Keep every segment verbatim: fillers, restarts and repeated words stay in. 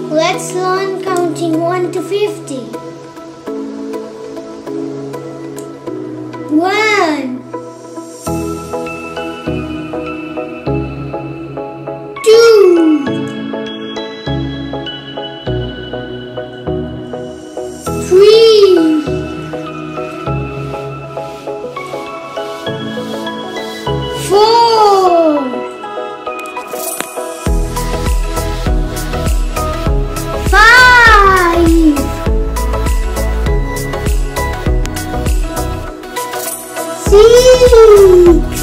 Let's learn counting one to fifty. One, two, three, four, five, six,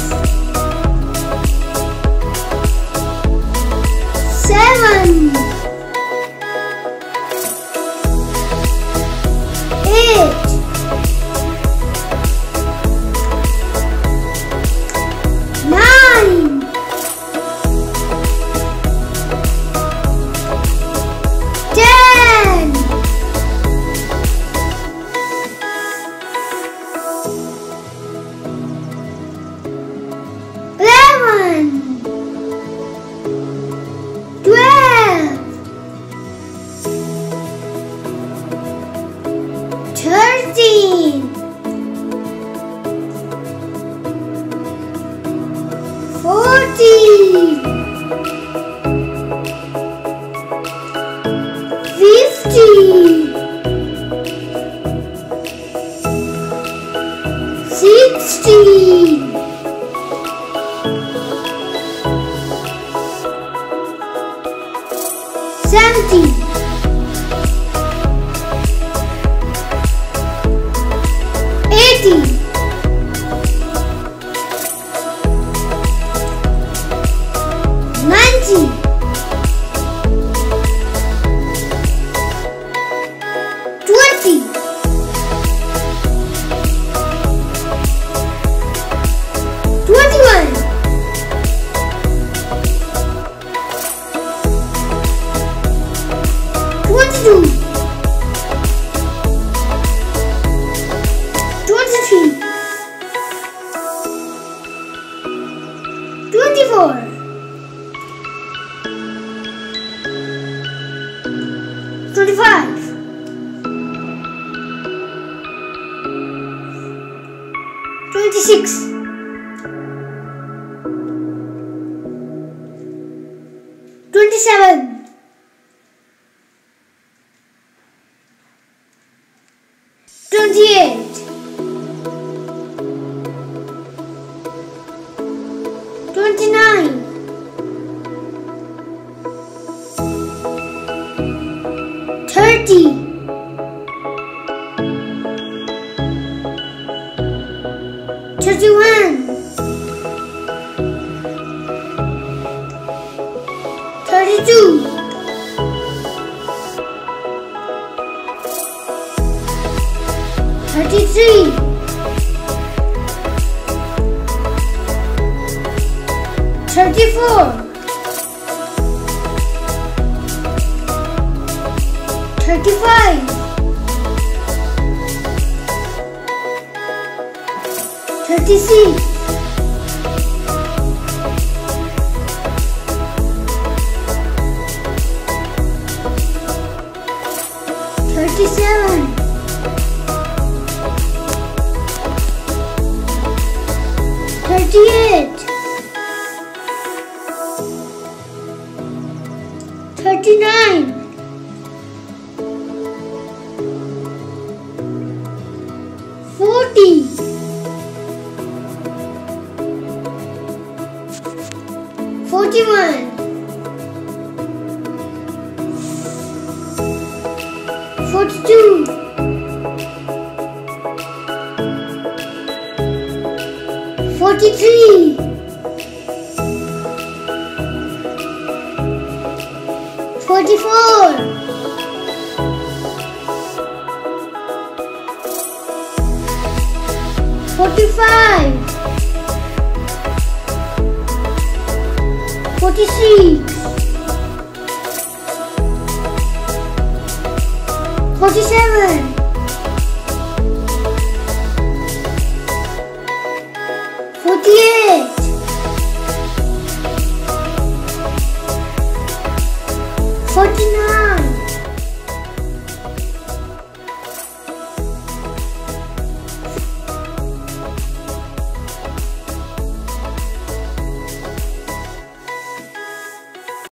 seven, eight, nine, ten, eleven, twelve, thirteen, fourteen, fifteen, sixteen, seventeen, eighteen, nineteen, twenty, twenty-one, twenty-two, twenty-three, twenty-four, twenty-five, twenty-six, twenty-seven, twenty-eight, twenty-nine, thirty, thirty-one, thirty-two, thirty-three, thirty-four, thirty-five, thirty-six, thirty-seven, thirty-eight, thirty-nine, forty, forty-one, forty-two, forty-three, forty-four, forty-five, forty-six, forty-seven, forty-eight, forty-nine,